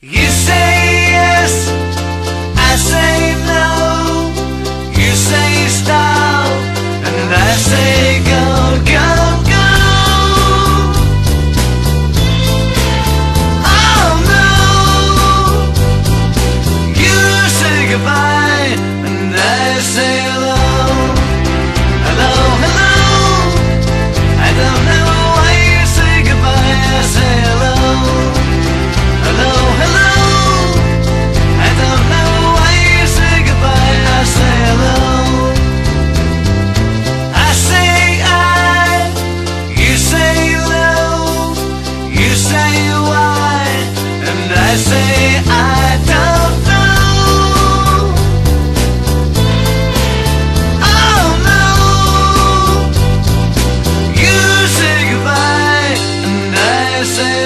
You say yes, I say no. You say stop, and I say go, go, go. Oh no. You say goodbye, and I say hello. Hello, hello. I don't know why you say goodbye, I say hello. Hello, hello. I don't know why you say goodbye, I say hello. I say I, you say no. You say why, and I say I don't know. Oh no. You say goodbye, and I say